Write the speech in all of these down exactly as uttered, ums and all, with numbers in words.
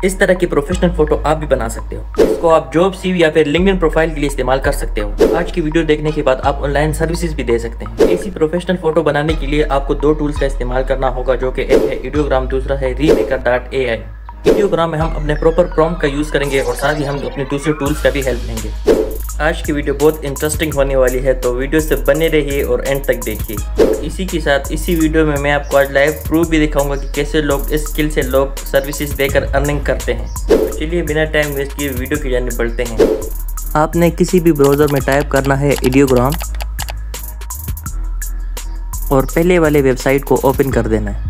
इस तरह की प्रोफेशनल फोटो आप भी बना सकते हो। इसको आप जॉब, सीवी या फिर लिंक्डइन प्रोफाइल के लिए इस्तेमाल कर सकते हो। आज की वीडियो देखने के बाद आप ऑनलाइन सर्विसेज भी दे सकते हैं। ऐसी प्रोफेशनल फोटो बनाने के लिए आपको दो टूल्स का इस्तेमाल करना होगा, जो कि एक है वीडियोग्राम, दूसरा है रीमेकर डॉट ए आई। वीडियोग्राम में हम अपने प्रॉपर प्रॉम्प्ट का यूज करेंगे और साथ ही हम अपने दूसरे टूल्स का भी हेल्प लेंगे। आज की वीडियो बहुत इंटरेस्टिंग होने वाली है, तो वीडियो से बने रहिए और एंड तक देखिए। इसी के साथ इसी वीडियो में मैं आपको आज लाइव प्रूफ भी दिखाऊंगा कि कैसे लोग इस स्किल से लोग सर्विसेज देकर अर्निंग करते हैं। तो चलिए बिना टाइम वेस्ट किए वीडियो की जाने बढ़ते हैं। आपने किसी भी ब्राउज़र में टाइप करना है वीडियोग्राम और पहले वाले वेबसाइट को ओपन कर देना है।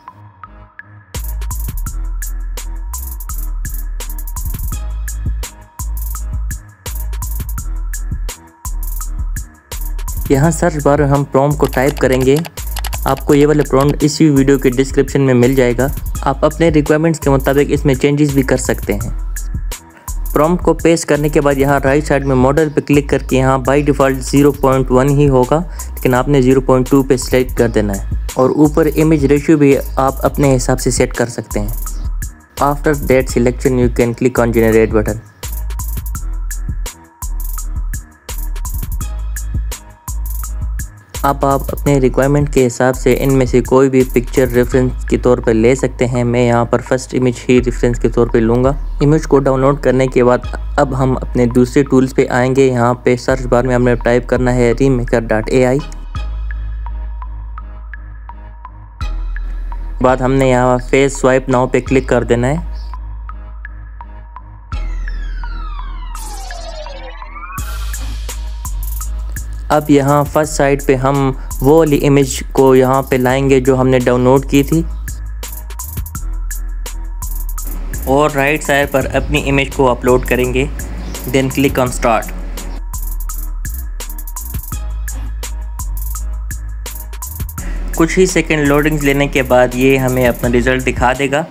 यहाँ सर्च बार में हम प्रॉम्प्ट को टाइप करेंगे। आपको ये वाले प्रॉम्प्ट इसी वीडियो के डिस्क्रिप्शन में मिल जाएगा। आप अपने रिक्वायरमेंट्स के मुताबिक इसमें चेंजेस भी कर सकते हैं। प्रॉम्प्ट को पेस्ट करने के बाद यहाँ राइट साइड में मॉडल पे क्लिक करके यहाँ by default zero point one ही होगा, लेकिन आपने ज़ीरो पॉइंट टू पे सिलेक्ट कर देना है। और ऊपर इमेज रेशियो भी आप अपने हिसाब से सेट कर सकते हैं। After that selection you can click on generate button. अब आप अपने रिक्वायरमेंट के हिसाब से इनमें से कोई भी पिक्चर रेफरेंस के तौर पर ले सकते हैं। मैं यहाँ पर फर्स्ट इमेज ही रेफरेंस के तौर पे लूँगा। इमेज को डाउनलोड करने के बाद अब हम अपने दूसरे टूल्स पे आएंगे। यहाँ पे सर्च बार में हमने टाइप करना है रीमेकर डॉट ए आई। बाद हमने यहाँ फेस स्वाइप नाउ पे क्लिक कर देना है। अब यहाँ फर्स्ट साइड पे हम वो वाली इमेज को यहाँ पे लाएंगे जो हमने डाउनलोड की थी और राइट साइड पर अपनी इमेज को अपलोड करेंगे। Then click on start. कुछ ही सेकंड लोडिंग लेने के बाद ये हमें अपना रिजल्ट दिखा देगा।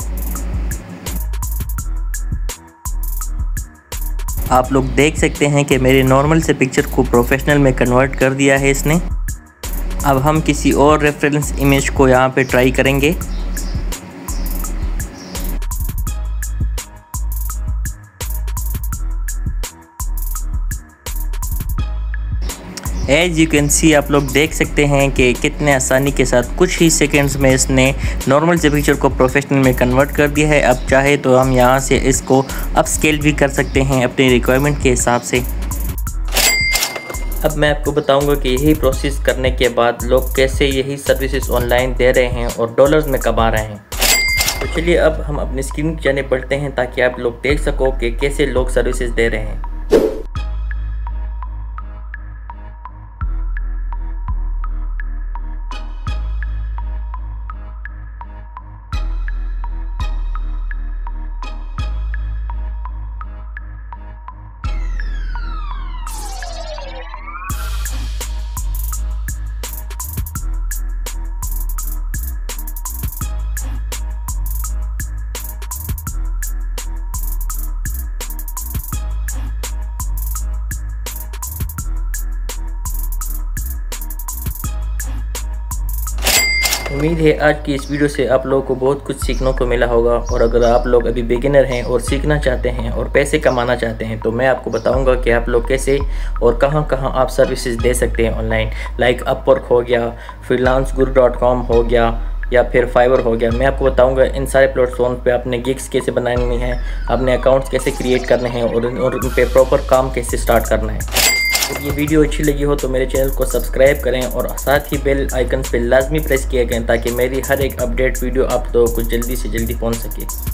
आप लोग देख सकते हैं कि मेरे नॉर्मल से पिक्चर को प्रोफेशनल में कन्वर्ट कर दिया है इसने। अब हम किसी और रेफरेंस इमेज को यहाँ पे ट्राई करेंगे। एज यू कैन सी, आप लोग देख सकते हैं कि कितने आसानी के साथ कुछ ही सेकंड्स में इसने नॉर्मल से पिक्चर को प्रोफेशनल में कन्वर्ट कर दिया है। अब चाहे तो हम यहाँ से इसको अप स्केल भी कर सकते हैं अपनी रिक्वायरमेंट के हिसाब से। अब मैं आपको बताऊंगा कि यही प्रोसेस करने के बाद लोग कैसे यही सर्विसेज ऑनलाइन दे रहे हैं और डॉलर्स में कमा रहे हैं। तो चलिए अब हम अपनी स्क्रीन की जाने बढ़ते हैं ताकि आप लोग देख सको कि कैसे लोग सर्विसेज दे रहे हैं। उम्मीद है आज की इस वीडियो से आप लोगों को बहुत कुछ सीखने को मिला होगा। और अगर आप लोग अभी बिगिनर हैं और सीखना चाहते हैं और पैसे कमाना चाहते हैं, तो मैं आपको बताऊंगा कि आप लोग कैसे और कहां कहां आप सर्विसेज दे सकते हैं ऑनलाइन। लाइक अपवर्क हो गया, फ्रीलांस गुरु डॉट कॉम हो गया या फिर फाइवर हो गया। मैं आपको बताऊंगा इन सारे प्लेटफॉर्म पे आपने गिग्स कैसे बनानी है, अपने अकाउंट्स कैसे क्रिएट करने हैं और उन पे प्रॉपर काम कैसे स्टार्ट करना है। अगर ये वीडियो अच्छी लगी हो तो मेरे चैनल को सब्सक्राइब करें और साथ ही बेल आइकन पे लाजमी प्रेस किया करें ताकि मेरी हर एक अपडेट वीडियो आप लोगों को जल्दी से जल्दी पहुंच सके।